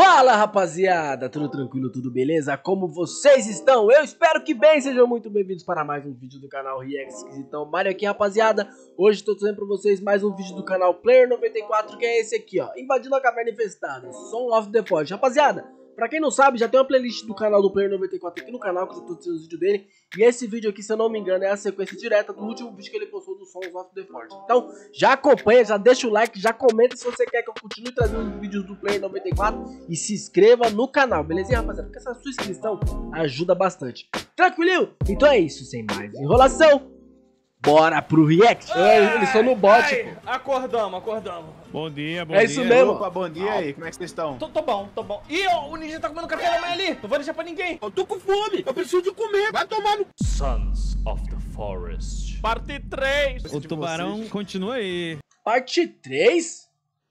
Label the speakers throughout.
Speaker 1: Fala rapaziada, tudo tranquilo, tudo beleza? Como vocês estão? Eu espero que bem, sejam muito bem-vindos para mais um vídeo do canal React Esquisitão Mario aqui rapaziada. Hoje estou trazendo para vocês mais um vídeo do canal Player 94, que é esse aqui ó, Invadindo a Caverna Infestada, Sons of the Forest. Rapaziada, pra quem não sabe, já tem uma playlist do canal do Player 94 aqui no canal, que eu tô trazendo os vídeos dele. E esse vídeo aqui, se eu não me engano, é a sequência direta do último vídeo que ele postou do Sons of the Forest. Então, já acompanha, já deixa o like, já comenta se você quer que eu continue trazendo os vídeos do Player 94 e se inscreva no canal, belezinha, rapaziada? Porque essa sua inscrição ajuda bastante. Tranquilo? Então é isso, sem mais enrolação. Bora pro react. Eles estão no bot.
Speaker 2: Ai, acordamos.
Speaker 3: Bom dia, bom
Speaker 1: dia. É isso mesmo.
Speaker 3: Opa, bom dia aí, como é que vocês estão?
Speaker 2: Tô bom. Ih, o Ninja tá comendo café da manhã ali. Não vou deixar pra ninguém.
Speaker 3: Eu tô com fome, eu preciso de comer. Vai tomar no...
Speaker 4: Sons of the Forest.
Speaker 2: Parte 3.
Speaker 3: O tubarão continua aí.
Speaker 1: Parte 3?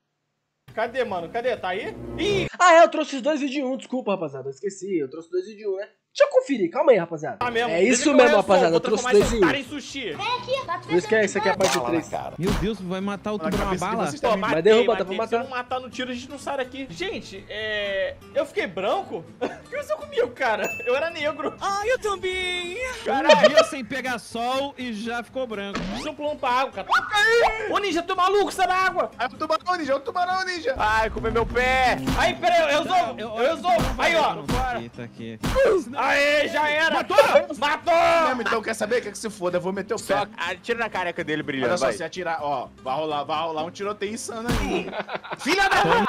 Speaker 2: Cadê, mano? Cadê? Tá aí? Ih!
Speaker 1: Ah, é, eu trouxe os dois vídeos de um. Desculpa, rapaziada, eu esqueci. Eu trouxe dois vídeos de um, né? Deixa eu conferir, calma aí, rapaziada.
Speaker 2: Tá mesmo.
Speaker 1: É isso mesmo, rapaziada. Eu trouxe dois em um.
Speaker 2: Em sushi.
Speaker 1: Por isso que é, isso aqui é a parte 3.
Speaker 3: Meu Deus, vai matar o tubarão a bala?
Speaker 2: Pô,
Speaker 1: Mas derruba, dá pra matar.
Speaker 2: Se não matar no tiro, a gente não sai daqui. Gente, eu fiquei branco? O que aconteceu comigo, cara? Eu era negro.
Speaker 3: Ah, eu também!
Speaker 2: Caralho.
Speaker 3: Um dia sem pegar sol e já ficou branco.
Speaker 2: Deixa um pulão pra água, cara. Ô, Ninja, tu é maluco, sai da água.
Speaker 3: É o tubarão, ninja!
Speaker 2: Ai, comeu meu pé. Aí, peraí, eu resolvo. Aí, ó.
Speaker 3: Tá aqui.
Speaker 2: Aê, já era. Matou!
Speaker 5: Mesmo, então quer saber? Quer que se foda? Eu vou meter o pé.
Speaker 4: Só atira na careca dele brilhando,
Speaker 5: Olha só,
Speaker 4: vai.
Speaker 5: se atirar, ó, vai rolar um tiroteio insano aí.
Speaker 2: Filha da...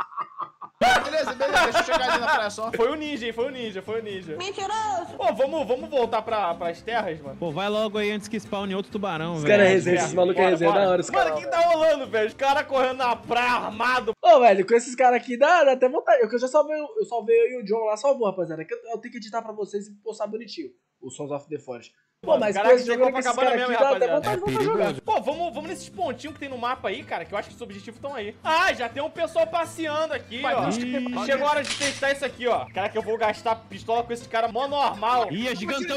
Speaker 5: Beleza, deixa eu chegar ali na praia só.
Speaker 2: Foi o ninja. Mentiroso! Pô, vamos voltar pras terras, mano.
Speaker 3: Pô, vai logo aí antes que spawne outro tubarão,
Speaker 1: Os
Speaker 3: velho.
Speaker 1: caras resenham, esses malucos é resenha da hora. Os
Speaker 2: Mano, o
Speaker 1: caras.
Speaker 2: que tá rolando, velho? Os caras correndo na praia armado.
Speaker 1: Ô, velho, com esses caras aqui dá até vontade. Eu já salvei, eu salvei eu e o John lá, salvou, rapaziada. Que eu tenho que editar pra vocês e postar bonitinho o Sons of the Forest. Pô, mas com esse jogo com esses caras aqui dá até vontade de voltar a jogar.
Speaker 2: Pô, vamos nesses pontinhos que tem no mapa aí, cara, que eu acho que os objetivos estão aí. Ah, já tem um pessoal passeando aqui, ó. Chegou a hora de testar isso aqui, ó. Cara, que eu vou gastar pistola com esse cara mó normal.
Speaker 3: Ih, é gigantão.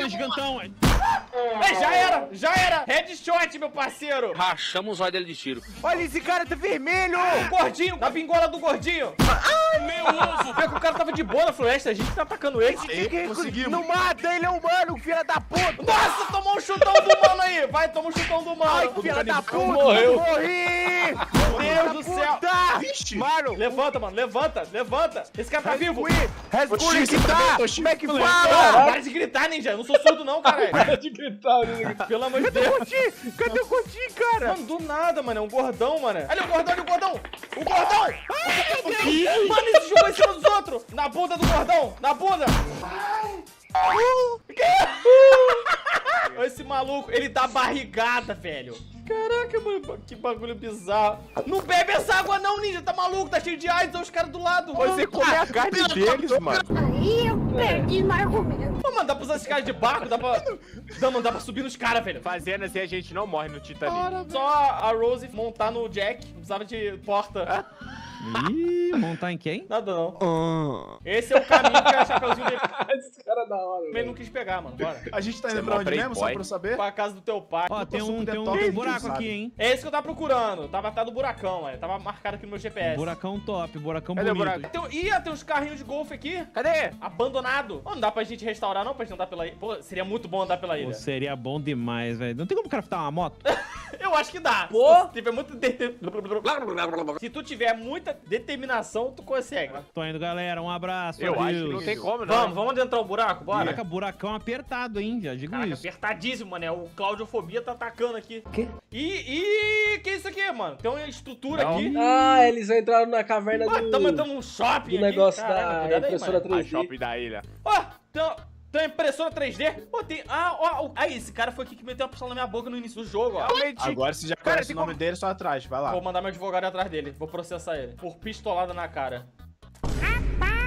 Speaker 2: Já era. Headshot, meu parceiro.
Speaker 4: Rachamos o olho dele de tiro.
Speaker 2: Olha, esse cara tá vermelho. O gordinho, da pingola do gordinho. Meu ovo. Vê que o cara tava de boa na floresta, a gente tá atacando ele.
Speaker 5: Conseguimos.
Speaker 2: Não mata, ele é humano, filha da puta. Nossa, tomou um chutão do mano aí. Vai, toma um chutão do mano. Ai, filha da puta. Morreu. Morri. Meu Deus do céu.
Speaker 5: Vixe.
Speaker 2: Mano, levanta, mano. Levanta. Esse cara tá vivo.
Speaker 5: Como é que
Speaker 2: Fala. Para de gritar, ninja. Eu não sou surdo não, caralho.
Speaker 1: Para de gritar, né?
Speaker 2: Pelo amor de Deus. Cadê o Gotinho, cara? Mano, do nada, mano. É um gordão, mano. Olha o gordão. Mano, ele jogou em cima dos outros. Na bunda do gordão. Na bunda. Olha esse maluco. Ele dá barrigada, velho. Caraca, mano, que bagulho bizarro. Não bebe essa água não, ninja, tá maluco? Tá cheio de AIDS, olha os caras do lado.
Speaker 4: Você come a carne deles, mano.
Speaker 6: Aí eu perdi no argumento.
Speaker 2: Pô, mano, dá pra usar esses caras de barco, dá pra... Não, mano, dá pra subir nos caras, velho.
Speaker 4: Fazendo assim a gente não morre no Titanic.
Speaker 2: Só a Rose montar no Jack, não precisava de porta.
Speaker 3: Ih, montar em quem?
Speaker 2: Nada não. Esse é o caminho que a Chapeuzinho dele.
Speaker 1: Esse cara é da hora,
Speaker 2: Ele
Speaker 1: velho.
Speaker 2: não quis pegar, mano, bora.
Speaker 5: A gente tá
Speaker 4: Você
Speaker 5: indo pra onde
Speaker 4: é
Speaker 5: mesmo, só
Speaker 4: playboy.
Speaker 5: pra eu saber?
Speaker 2: Pra casa do teu pai.
Speaker 3: Ó, tem um
Speaker 5: top,
Speaker 3: buraco
Speaker 5: sabe?
Speaker 3: aqui, hein?
Speaker 2: É esse que eu tava procurando. Tava do buracão, mano. Tava marcado aqui no meu GPS.
Speaker 3: Buracão top, buracão
Speaker 4: Cadê o
Speaker 3: bonito.
Speaker 4: buraco?
Speaker 2: Tem uns carrinhos de golfe aqui.
Speaker 4: Cadê?
Speaker 2: Abandonado. Não dá pra gente restaurar, não? Pra gente andar pela ilha. Pô, seria muito bom andar pela
Speaker 3: Pô,
Speaker 2: ilha.
Speaker 3: seria bom demais, velho. Não tem como craftar uma moto?
Speaker 2: Eu acho que dá.
Speaker 1: Pô.
Speaker 2: Se tiver muita Se tu tiver muita determinação, tu consegue.
Speaker 3: Tô indo, galera. Um abraço.
Speaker 4: Eu acho que
Speaker 3: adeus.
Speaker 4: não tem como, não.
Speaker 2: Vamos adentrar o buraco, bora.
Speaker 3: Caraca, buracão apertado, hein? Já digo
Speaker 2: Caraca,
Speaker 3: isso.
Speaker 2: apertadíssimo, mano. O Claudiofobia tá atacando aqui.
Speaker 1: Quê?
Speaker 2: Que isso aqui, mano? Tem uma estrutura
Speaker 4: Não.
Speaker 2: aqui.
Speaker 1: Ah, eles entraram na caverna
Speaker 2: Tamo
Speaker 1: do
Speaker 2: entrando num shopping
Speaker 1: do
Speaker 2: aqui.
Speaker 1: negócio
Speaker 2: Caraca,
Speaker 1: da
Speaker 2: cuidado aí,
Speaker 1: impressora
Speaker 2: mano.
Speaker 4: A
Speaker 1: 3D.
Speaker 4: shopping da ilha.
Speaker 2: Ó, tem uma impressora 3D. Pô, tem... Aí, esse cara foi aqui que meteu a pistola na minha boca no início do jogo, ó.
Speaker 4: Realmente.
Speaker 5: Agora você já
Speaker 4: Cara,
Speaker 5: conhece
Speaker 4: tem
Speaker 5: o nome dele, só atrás, vai lá.
Speaker 2: Vou mandar meu advogado atrás dele. Vou processar ele. Por pistolada na cara.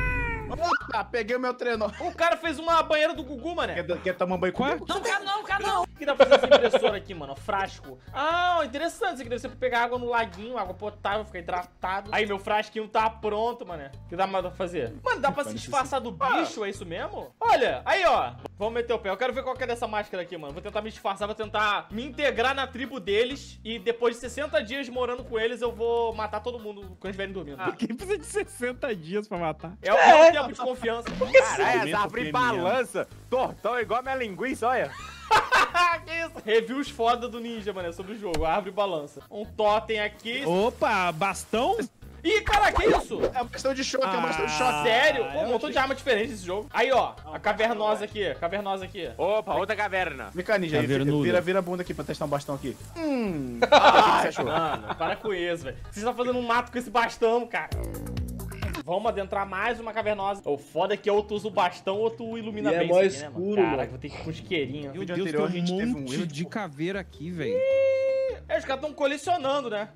Speaker 5: Opa, peguei o meu trenó.
Speaker 2: O cara fez uma banheira do Gugu, mané.
Speaker 5: Quer tomar um banho comigo?
Speaker 2: Não, cara não. O que dá pra fazer essa impressora aqui, mano? Frasco. Ah, interessante. Isso aqui deve ser pra pegar água no laguinho, água potável, ficar hidratado. Aí, meu frasquinho tá pronto, mané. O que dá mais pra fazer? Mano, dá pra se disfarçar do bicho, é isso mesmo? Olha, aí, ó. Vamos meter o pé. Eu quero ver qual que é dessa máscara aqui, mano. Vou tentar me disfarçar, vou tentar me integrar na tribo deles. E depois de 60 dias morando com eles, eu vou matar todo mundo quando eles estiverem dormindo.
Speaker 3: Quem precisa de 60 dias pra matar?
Speaker 2: É o meu tempo de confiança.
Speaker 4: Caralho, essa árvore balança. Tortão igual a minha linguiça, olha.
Speaker 2: Que isso? Reviews foda do Ninja, mano, sobre o jogo. A árvore balança. Um totem aqui.
Speaker 3: Opa, bastão?
Speaker 2: Ih, cara, que isso?
Speaker 5: É uma questão de choque, é uma questão de choque.
Speaker 2: Sério? Pô, um montão de arma diferente nesse jogo. Aí, ó, a cavernosa aqui, cavernosa aqui.
Speaker 4: Opa, outra caverna.
Speaker 5: Vem cá, Ninja, aí, vira a bunda aqui pra testar um bastão aqui.
Speaker 2: Ai, mano, para com isso, velho. Você tá fazendo um mato com esse bastão, cara. Vamos adentrar mais uma cavernosa. O foda é que ou tu usa o bastão ou tu ilumina
Speaker 1: E
Speaker 2: bem
Speaker 1: é mó
Speaker 2: isso aqui,
Speaker 1: escuro,
Speaker 2: né, mano?
Speaker 1: mano.
Speaker 2: Caraca, vou ter que ir com isqueirinho.
Speaker 3: Meu
Speaker 5: vídeo
Speaker 3: Deus,
Speaker 5: anterior,
Speaker 3: tem
Speaker 5: a gente teve
Speaker 3: um
Speaker 5: um
Speaker 3: monte
Speaker 5: erro
Speaker 3: de caveira aqui, velho.
Speaker 2: É, os caras tão colecionando, né?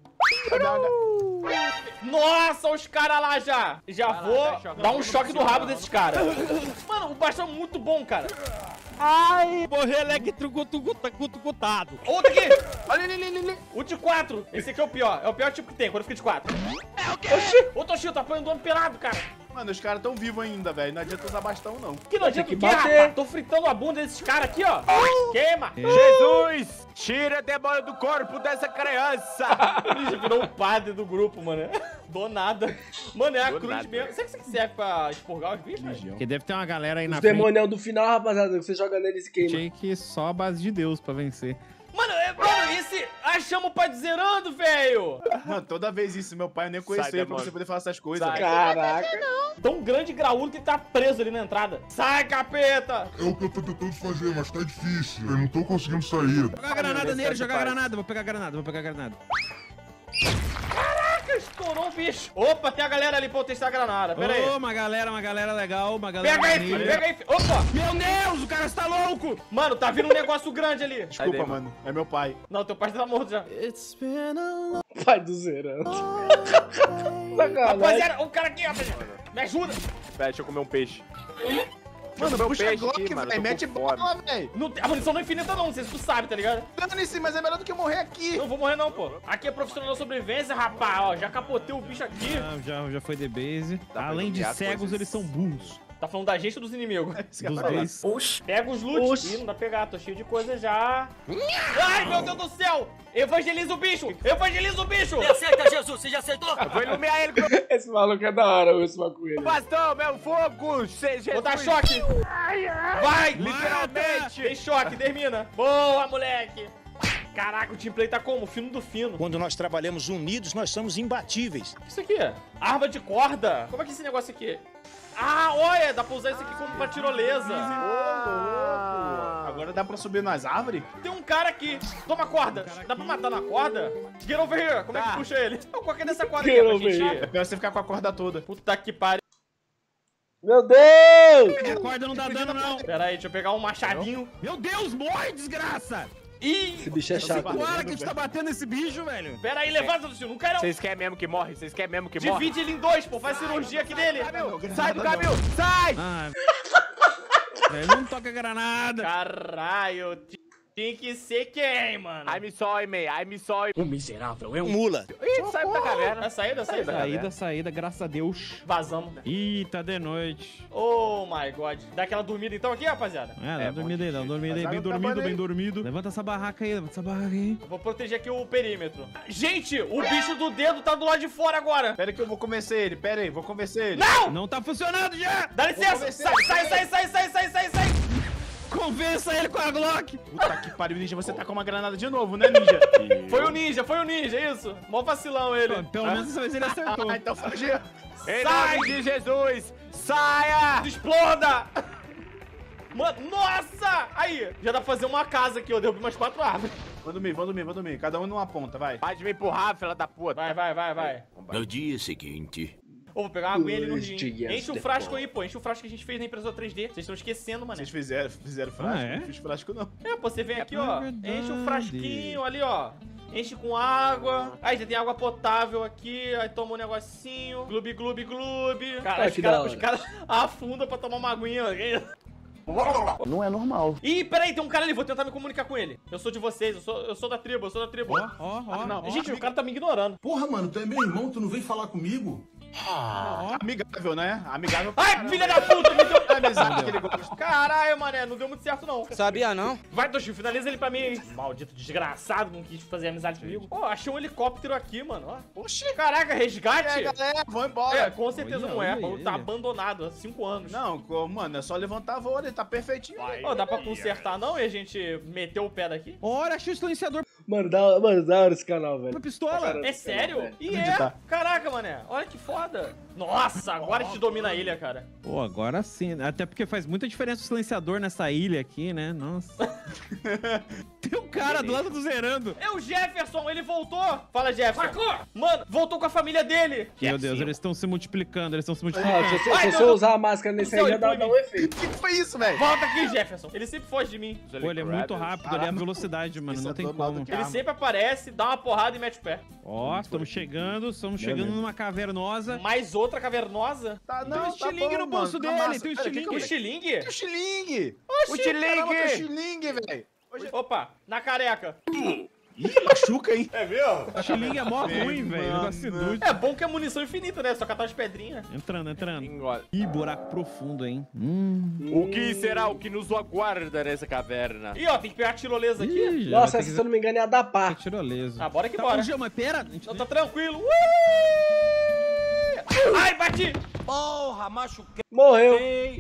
Speaker 2: Nossa, os caras lá já. Já vou dar um choque no rabo desses caras. Mano, o bastão é muito bom, cara.
Speaker 3: Ai, morrer eletrocutado.
Speaker 2: Outro aqui.
Speaker 5: Olha ali.
Speaker 2: O de 4. Esse aqui é o pior. É o pior tipo que tem, quando fica de 4. É o quê? Ô, Toshio, tá apanhando um pelado, cara.
Speaker 5: Mano, os caras tão vivos ainda, velho. Não adianta usar bastão, não.
Speaker 2: Que não adianta
Speaker 1: que
Speaker 2: o quê,
Speaker 1: bater.
Speaker 2: rapaz? Tô fritando a bunda desses caras aqui, ó. Queima.
Speaker 4: Jesus, tira a demônio do corpo dessa criança.
Speaker 2: Ele virou o padre do grupo, mano. Do nada. Mano, é a
Speaker 4: Do
Speaker 2: cruz
Speaker 4: nada.
Speaker 2: mesmo. Será que isso aqui serve pra expurgar os bichos? velho?
Speaker 3: Porque deve ter uma galera aí
Speaker 1: Os
Speaker 3: na frente.
Speaker 1: demônios do final, rapaziada, que você joga neles e queima.
Speaker 3: Achei que só a base de Deus pra vencer.
Speaker 2: Mano, esse... Achamos o pai de zerando, velho.
Speaker 5: Mano, toda vez isso, meu pai eu nem conhecia
Speaker 4: Sai,
Speaker 5: pra
Speaker 4: demônio.
Speaker 5: você poder falar essas coisas.
Speaker 4: Sai.
Speaker 1: Caraca.
Speaker 2: Tão grande graúdo que ele tá preso ali na entrada. Sai, capeta.
Speaker 7: É o que eu tô tentando fazer, mas tá difícil. Eu não tô conseguindo sair.
Speaker 3: Jogar a granada nele, jogar a granada. Vou pegar a granada.
Speaker 2: Caraca, estourou o bicho. Opa, tem a galera ali pra eu testar a granada. Pera aí.
Speaker 3: Ô, uma galera legal, uma galera
Speaker 2: Pega aí,
Speaker 3: maneira.
Speaker 2: filho, pega aí, filho. Opa.
Speaker 3: Meu Deus, o cara está louco!
Speaker 2: Mano, tá vindo um negócio grande ali.
Speaker 5: Desculpa,
Speaker 4: daí,
Speaker 5: mano. É meu pai.
Speaker 2: Não, teu pai tá morto já.
Speaker 1: Pai do zerando. Sacanagem.
Speaker 2: Rapaziada, o cara aqui, rapaziada. Me ajuda.
Speaker 4: Pera, deixa eu comer um peixe.
Speaker 5: Mano,
Speaker 4: Meu
Speaker 5: puxa a
Speaker 4: peixe
Speaker 5: Glock,
Speaker 4: aqui, mano,
Speaker 5: velho.
Speaker 4: eu tô
Speaker 5: Mete
Speaker 4: com fome.
Speaker 5: bola, velho.
Speaker 2: A munição não é infinita não, não sei se tu sabe, tá ligado?
Speaker 5: Dane-se, mas é melhor do que morrer aqui.
Speaker 2: Não vou morrer não, pô. Aqui é profissional da sobrevivência, rapaz. Ó, já capotei o bicho aqui.
Speaker 3: Ah, já foi the base.
Speaker 4: pra
Speaker 3: Além de
Speaker 4: nomear
Speaker 3: cegos,
Speaker 4: coisas.
Speaker 3: eles são burros.
Speaker 2: Tá falando da gente ou dos inimigos?
Speaker 3: Dos dois.
Speaker 2: Pega os loot.
Speaker 1: Oxi.
Speaker 2: Ih, não dá pra pegar, tô cheio de coisa já. Ai, meu Deus do céu! Evangeliza o bicho! Evangeliza o bicho!
Speaker 4: Aceita, Jesus, você já aceitou? Eu vou iluminar ele com
Speaker 1: Esse maluco é da hora, esse maluco com ele.
Speaker 4: o bastão, meu fogo. Jesus.
Speaker 2: Vou dar choque! Vai!
Speaker 4: Literalmente.
Speaker 2: Tem choque, termina. Boa, moleque! Caraca, o teamplay tá como? Fino do fino.
Speaker 8: Quando nós trabalhamos unidos, nós somos imbatíveis.
Speaker 2: O que é isso aqui? Arma de corda? Como é que é esse negócio aqui? Ah, olha, dá pra usar isso aqui como pra tirolesa.
Speaker 5: Agora dá pra subir nas árvores?
Speaker 2: Tem um cara aqui. Toma corda. Dá pra matar na corda? Get over here. Como é que
Speaker 4: Tá.
Speaker 2: puxa ele? Qual que é dessa corda aqui?
Speaker 1: Get
Speaker 2: Pra
Speaker 1: over
Speaker 2: gente...
Speaker 5: É pior você ficar com a corda toda.
Speaker 2: Puta que pariu.
Speaker 1: Meu Deus!
Speaker 3: A corda não dá dano, não.
Speaker 2: Pera aí, deixa eu pegar um machadinho.
Speaker 3: Meu Deus, morre, desgraça!
Speaker 2: Ih!
Speaker 1: Esse bicho é chato.
Speaker 3: Agora que a gente tá batendo esse bicho, velho.
Speaker 2: Pera aí, levanta do não quero não.
Speaker 4: Vocês querem mesmo que morre? Vocês querem mesmo que morre?
Speaker 2: Divide ele em dois, pô. Faz cirurgia aqui nele.
Speaker 4: Sai do caminho! Sai!
Speaker 3: Ah, velho, não toca granada.
Speaker 2: Caralho. Tinha que ser quem, mano?
Speaker 4: I'm sorry, man. I'm sorry.
Speaker 8: Mula.
Speaker 4: Ih, sai da caverna.
Speaker 2: É saída, saída.
Speaker 3: Saída, graças a Deus.
Speaker 2: Vazamos.
Speaker 3: Ih, tá de noite.
Speaker 2: Oh my god. Dá aquela dormida então aqui, rapaziada?
Speaker 3: Dá uma dormida aí, dá uma dormida aí.
Speaker 5: Mas
Speaker 3: Bem
Speaker 5: água tá
Speaker 3: dormido,
Speaker 5: bom
Speaker 3: bem
Speaker 5: aí.
Speaker 3: dormido. Levanta essa barraca aí, levanta essa barraca aí.
Speaker 2: Eu vou proteger aqui o perímetro. Gente, o bicho do dedo tá do lado de fora agora.
Speaker 5: Pera aí que eu vou convencer ele. Pera aí, vou convencer ele.
Speaker 2: Não!
Speaker 3: Não tá funcionando já!
Speaker 2: Dá licença!
Speaker 5: convencer
Speaker 2: Sai!
Speaker 3: Convença ele com a Glock!
Speaker 5: Puta que pariu, Ninja. Você tá com uma granada de novo, né, Ninja?
Speaker 2: Foi o ninja, isso? Mó vacilão ele.
Speaker 3: Pelo menos dessa vez ele acertou.
Speaker 5: Ah, então fugiu.
Speaker 4: Em
Speaker 2: Sai!
Speaker 4: nome de Jesus, saia!
Speaker 2: Exploda! Mano, nossa! Aí, já dá pra fazer uma casa aqui, eu derrubi umas 4 árvores.
Speaker 5: Vou dormir. Cada um numa ponta, vai.
Speaker 4: Para de me empurrar, filha da puta.
Speaker 2: Vai.
Speaker 8: No dia seguinte.
Speaker 2: Ô, vou pegar uma aguinha ali no
Speaker 1: Os
Speaker 2: rim.
Speaker 1: dias
Speaker 2: Enche o frasco aí, pô. Enche o frasco que a gente fez na impressora 3D. Vocês estão esquecendo, mané.
Speaker 5: Vocês fizeram frasco?
Speaker 3: Ah, é?
Speaker 5: Não fiz frasco, não.
Speaker 2: É, pô, você vem aqui, ó.
Speaker 3: verdade.
Speaker 2: Enche o frasquinho ali, ó. Enche com água. Aí já tem água potável aqui. Aí toma um negocinho. Gloob, gloob, gloob. Cara, os caras afundam pra tomar uma aguinha.
Speaker 9: Não é normal.
Speaker 2: Ih, peraí, tem um cara ali, vou tentar me comunicar com ele. Eu sou de vocês, eu sou da tribo,
Speaker 3: Ó.
Speaker 2: Gente, o cara tá me ignorando.
Speaker 10: Porra, mano, tu é meu irmão, tu não vem falar comigo?
Speaker 4: Amigável, né? Amigável.
Speaker 2: Ai, filha da puta, me deu amizade que ele gosta. Caralho, mané, não deu muito certo, não.
Speaker 8: Sabia não?
Speaker 2: Vai, Toshio, finaliza ele pra mim. Maldito desgraçado, não quis fazer amizade comigo. Pô, achei um helicóptero aqui, mano. Ó.
Speaker 4: Oxi.
Speaker 2: Caraca, resgate?
Speaker 4: Galera, vamos embora.
Speaker 2: É, com certeza não é.
Speaker 3: olha,
Speaker 2: Tá
Speaker 3: olha.
Speaker 2: abandonado há 5 anos.
Speaker 4: Não, mano, é só levantar a voo, ele tá perfeitinho.
Speaker 2: Ó, dá pra consertar não e a gente meteu o pé daqui?
Speaker 3: Ora, achei o silenciador
Speaker 1: Mano, da hora esse canal, velho.
Speaker 3: pra pistola.
Speaker 2: É sério? E é? Caraca, mané. Olha que foda. Nossa, agora a gente domina a ilha, cara.
Speaker 3: Pô, agora sim. Até porque faz muita diferença o silenciador nessa ilha aqui, né? Nossa. Tem um cara do lado do zerando.
Speaker 2: É o Jefferson, ele voltou. Fala, Jefferson. Mano, voltou com a família dele.
Speaker 3: Meu Deus, eles estão se multiplicando, eles estão se
Speaker 1: Ah,
Speaker 3: multiplicando.
Speaker 1: se você usar a máscara nesse aí, já dá um efeito.
Speaker 4: O que foi isso, velho?
Speaker 2: Volta aqui, Jefferson. Ele sempre foge de mim.
Speaker 3: Pô, ele é muito rápido, ele é a velocidade, mano,
Speaker 4: Isso
Speaker 3: não
Speaker 4: é
Speaker 3: tem
Speaker 4: normal do
Speaker 3: como.
Speaker 4: que-
Speaker 2: Ele sempre aparece, dá uma porrada e mete o pé.
Speaker 3: Ó, estamos chegando numa cavernosa.
Speaker 2: Mais outra cavernosa?
Speaker 4: Tá,
Speaker 3: Tem um estilingue no bolso dele, tem um estilingue.
Speaker 2: O estilingue?
Speaker 4: O xilingue!
Speaker 2: Oxi,
Speaker 4: O xilingue!
Speaker 2: caramba,
Speaker 4: O xilingue, velho!
Speaker 2: Opa, na careca.
Speaker 4: Ih, machuca, hein?
Speaker 2: É mesmo?
Speaker 3: O estilingue é mó ruim, velho. Negócio inútil.
Speaker 2: É bom que é munição infinita, né? Só catar as pedrinhas.
Speaker 3: Entrando. Ih, buraco profundo, hein?
Speaker 4: O que será o que nos aguarda nessa caverna?
Speaker 2: Ih, ó, tem que pegar a tirolesa aqui.
Speaker 3: Ih, já
Speaker 1: Nossa,
Speaker 3: vai
Speaker 1: essa,
Speaker 3: ter
Speaker 1: se eu não me engano, é a da pá.
Speaker 3: que tirolesa.
Speaker 2: Ah, bora que
Speaker 3: Tá,
Speaker 2: bora.
Speaker 3: mas pera. a gente
Speaker 2: Não,
Speaker 3: nem-
Speaker 2: tá tranquilo. Ai, bati!
Speaker 8: Porra, machuquei.
Speaker 1: Morreu.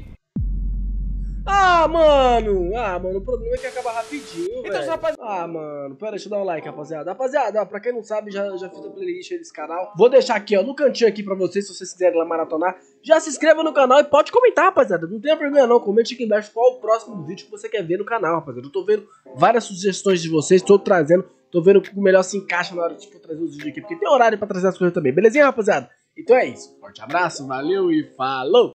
Speaker 1: Ah, mano, o problema é que acaba rapidinho,
Speaker 2: Então,
Speaker 1: velho.
Speaker 2: rapaz...
Speaker 1: Ah, mano, pera, deixa eu dar um like, rapaziada. Rapaziada, ó, pra quem não sabe, já fiz a playlist aí desse canal. Vou deixar aqui, ó, no cantinho aqui pra vocês, se vocês quiserem lá maratonar. Já se inscreva no canal e pode comentar, rapaziada. Não tenha vergonha não, comente aqui embaixo qual o próximo vídeo que você quer ver no canal, rapaziada. Eu tô vendo várias sugestões de vocês, tô trazendo, tô vendo o que melhor se encaixa na hora de trazer os vídeos aqui, porque tem horário pra trazer as coisas também, belezinha, rapaziada? Então é isso, forte abraço, valeu e falou!